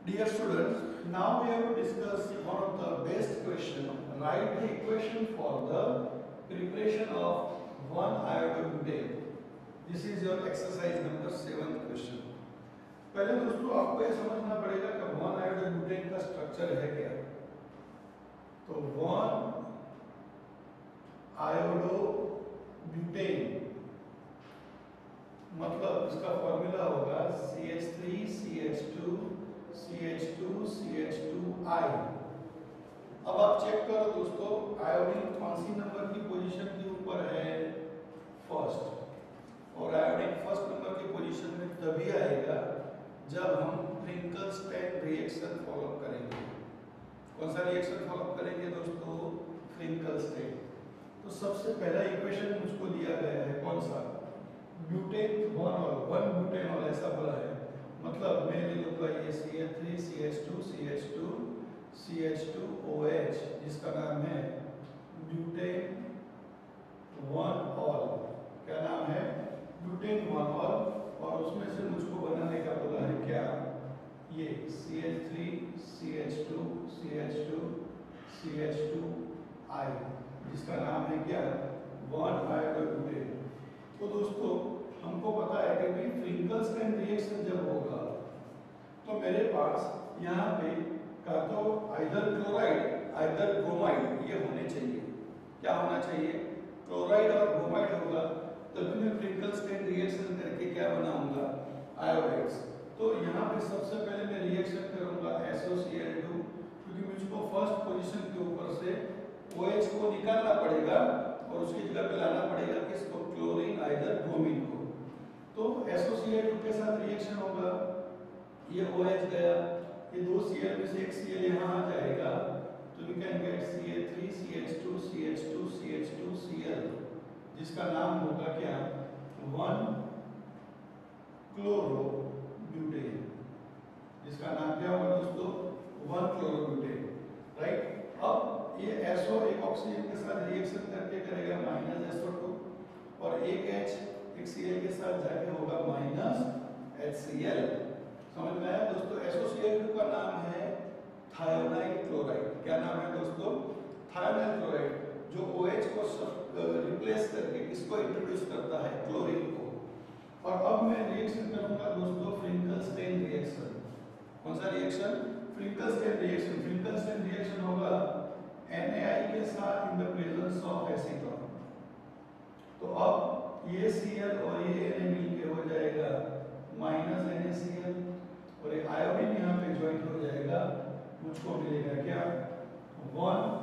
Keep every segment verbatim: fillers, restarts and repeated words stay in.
Dear students, now we have to discuss one of the best question. Write the equation for the preparation of one iodobutane. This is your exercise number seven question. पहले दोस्तों आपको ये समझना पड़ेगा कि one iodobutane का structure है क्या। तो वन आयोडोब्यूटेन मतलब इसका फॉर्मूला होगा C H three C H two C H two C H two I. अब आप चेक करो दोस्तों, आयोडीन कौन सी नंबर की पोजीशन के ऊपर है? फर्स्ट। और आयोडीन फर्स्ट नंबर की पोजीशन में तभी आएगा जब हम फ्रिंकलस्टेन रिएक्शन फॉलो करेंगे। कौन सा रिएक्शन फॉलो करेंगे दोस्तों? फ्रिंकलस्टेन। तो सबसे पहला इक्वेशन मुझको दिया गया है कौन सा? ब्यूटेन वन और वन ब्यूटेनॉल ऐसा बोला है, मतलब मैं ले लूंगा ये C H three C H two C H two C H two O H जिसका नाम है ब्यूटेन वन ऑल। क्या नाम है? Butane one ol. और उसमें से मुझको बनाने का बोला है क्या? ये C H three C H two C H two C H two I जिसका नाम है क्या? One iodobutane. तो दोस्तों हमको पता है कि भाई फ्रिंकलस्टेन रिएक्शन जब होगा तो मेरे पास यहाँ पे का तो आइदर क्लोराइड आइदर ब्रोमाइड ये होने चाहिए। क्या होना चाहिए? क्लोराइड और ब्रोमाइड होगा तभी मैं फ्रिंकलस्टेन रिएक्शन करके क्या बनाऊंगा? आयोडाइड्स। तो यहाँ पे सबसे पहले मैं रिएक्शन करूंगा S O C L two, क्योंकि मुझको फर्स्ट पोजीशन के ऊपर से OH को निकालना पड़ेगा और उसकी जगह पे लाना पड़ेगा किसको? क्लोरीन आइदर ब्रोमीन को। तो S O C L two के साथ रिएक्शन होगा, ये OH गया, ये दो Cl में से एक Cl यहाँ आ जाएगा, तो we can get C H three C H two C H two C H two C L जिसका नाम होगा क्या? One chlorobutane. जिसका नाम क्या होगा दोस्तों? One chlorobutane, right. अब ये एस ओ एक ऑक्सीजन के साथ रिएक्शन करके करेगा माइनस एस ओ टू और एक H एक Cl के साथ जाके होगा माइनस एच सी एल। समझ में आया दोस्तों? S O C L two का नाम है थायोनाइल क्लोराइड। क्या नाम है दोस्तों? थायोनाइल क्लोराइड, जो OH को रिप्लेस करके किसको इंट्रोड्यूस करता है? क्लोरीन को। और अब मैं रिएक्शन करूंगा दोस्तों फ्रिंकलस्टेन रिएक्शन। कौन सा reaction? Finkelstein reaction. Finkelstein reaction होगा एन ए आई के साथ in the presence of acetone. तो अब ये Cl और ये Na मिलके हो जाएगा माइनस NaCl और एक आयोडीन यहाँ पे ज्वाइन हो जाएगा, मुझको मिलेगा क्या? One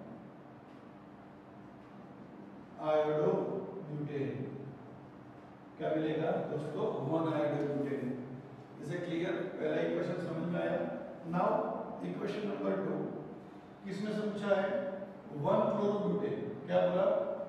iodobutane. क्या मिलेगा दोस्तों? One iodobutane. इसे क्लियर? पहला इक्वेशन समझ में आया। नाउ इक्वेशन नंबर टू किसमें से पूछा है? One chlorobutane. क्या बोला?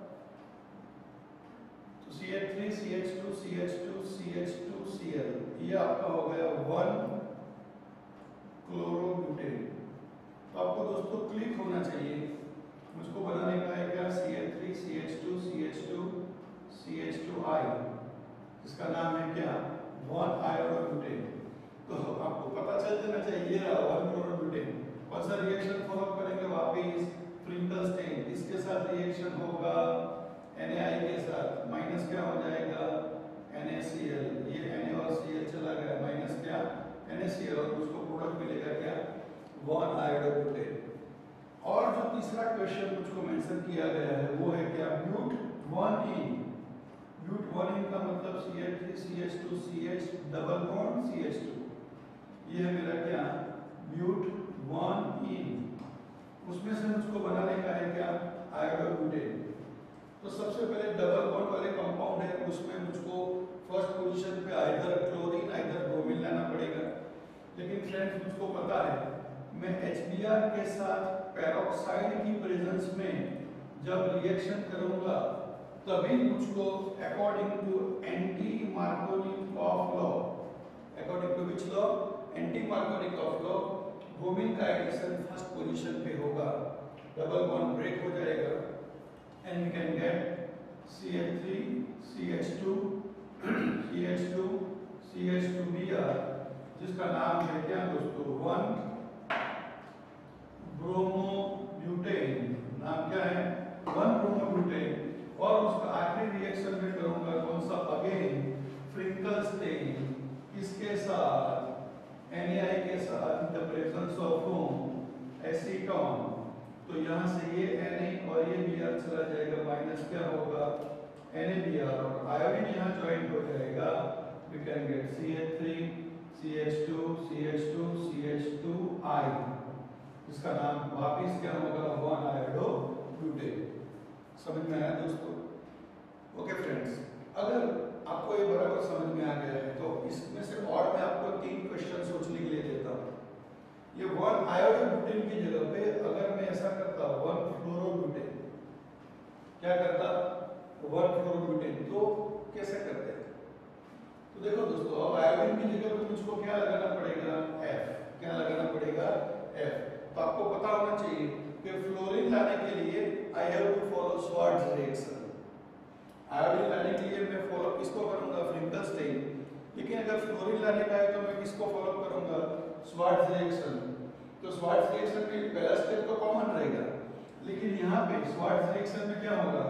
तो C H three C H two C H two C H two C L ये आपका हो गया वन क्लोरोब्यूटेन। तो आपको दोस्तों क्लिक होना चाहिए, मुझको बनाने का है क्या? C H three C H two C H two C H two I इसका नाम है क्या? One iodobutane. तो आपको पता चल जाना चाहिए वन क्लोरोब्यूटेन। कौन सा रिएक्शन फॉलो करेंगे? वापिस फ्रिंकलस्टेन। इसके साथ रिएक्शन होगा एन ए आई के साथ, माइनस क्या हो जाएगा? NaCl। ये Na और Cl चला गया, माइनस क्या? NaCl और उसको प्रोडक्ट मिलेगा क्या? One iodobutane. और जो तीसरा क्वेश्चन मुझको मेंशन किया गया है वो है क्या? But one in. ब्यूट one ene का मतलब C H three C H two C H double bond C H two. ये है मेरा क्या? But one ene. उसमें से मुझको बनाने का है क्या? आयोडोब्यूटेन। तो सबसे पहले डबल बॉन्ड वाले कंपाउंड है, उसमें मुझको फर्स्ट पोजीशन पे आइदर क्लोरीन आइदर ब्रोमीन लाना पड़ेगा। लेकिन फ्रेंड्स मुझको पता है मैं एच बी आर के साथ पेरोक्साइड की प्रेजेंस में जब रिएक्शन करूंगा तभी मुझको according to anti Markovnikov law, according to which law? Anti Markovnikov law, bromine का एडिशन फर्स्ट पोजीशन पे होगा, डबल बॉन्ड ब्रेक हो जाएगा and we can get C H three C H two C H two C H two B R जिसका नाम है क्या दोस्तों, वन ब्रोमोब्यूटेन। नाम क्या है, वन ब्रोमोब्यूटेन। और उसका आखिरी रिएक्शन में करूंगा कौन सा, अगेन फ्रिंकलस्टेन, किसके साथ, एन ए आई के साथ, इन द प्रेजेंस ऑफ होम, एसीटोन। तो यहाँ से ये Na और ये Br चला जाएगा, माइनस क्या होगा, NaBr, और आयोडीन यहाँ ज्वाइन हो जाएगा, we can get C H three C H two C H two C H two I, इसका नाम वापिस क्या होगा, वन आयोडो ब्यूटेन। समझ में आया दोस्तों? ओके फ्रेंड्स, अगर आपको ये बराबर समझ में आ गया है तो इसमें से और मैं आपको तीन क्वेश्चन सोचने के लिए देता हूँ। ये वन आयोडोब्यूटेन की जगह पे अगर मैं ऐसा करता वन फ्लोरोब्यूटेन, क्या करता, वन फ्लोरोब्यूटेन, तो कैसे करते हैं? तो देखो दोस्तों, अब आयोडीन की जगह पे मुझको क्या लगाना पड़ेगा, F, क्या लगाना पड़ेगा, F। तो आपको पता होना चाहिए कि फ्लोरीन लाने के लिए I have to follow Swarts reaction. Iodine लाने के लिए मैं फॉलो किसको करूंगा, फ्रिंकलस्टेन। लेकिन अगर फ्लोरीन लाने का है तो मैं किसको फॉलो करूंगा, श्वार्ट्ज रिएक्शन। तो श्वार्ट्ज रिएक्शन में पहला स्टेप तो कॉमन रहेगा, लेकिन यहाँ पे श्वार्ट्ज रिएक्शन में क्या होगा,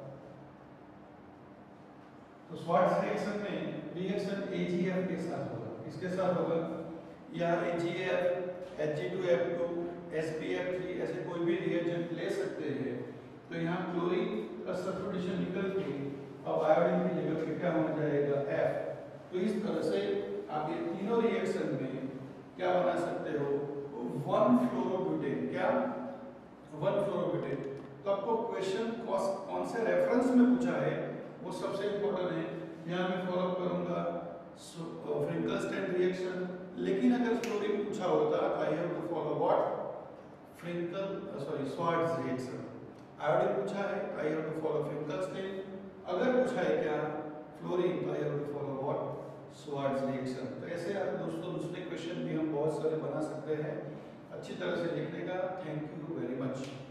तो श्वार्ट्ज रिएक्शन में रिएक्शन A G F के साथ होगा, किसके साथ होगा, यहाँ A G F H G two F two S P F three ऐसे कोई भी रिएजेंट ले सकते हैं। तो यहाँ क्लोरीन का सब्स्टिट्यूशन निकल के अब आयोडीन की जगह पे क्या हो जाएगा, F। तो इस तरह से आप ये तीनों रिएक्शन में क्या बना सकते हो, वन फ्लोरोब्यूटेन, क्या, वन फ्लोरोब्यूटेन। तो आपको क्वेश्चन कौन से रेफरेंस में पूछा है वो सबसे इंपॉर्टेंट है। यहाँ मैं फॉलो करूंगा फ्रिंकलस्टेन रिएक्शन, लेकिन अगर फ्लोरीन पूछा होता तो I have to follow what, Finkel sorry Swarts reaction. Iodine पूछा है, I have to follow Finkelstein. अगर पूछा है क्या, फ्लोरीन, तो I have to follow what, Swarts reaction. तो ऐसे आप दोस्तों दूसरे क्वेश्चन भी हम बहुत सारे बना सकते हैं। अच्छी तरह से लिखने का। Thank you very much.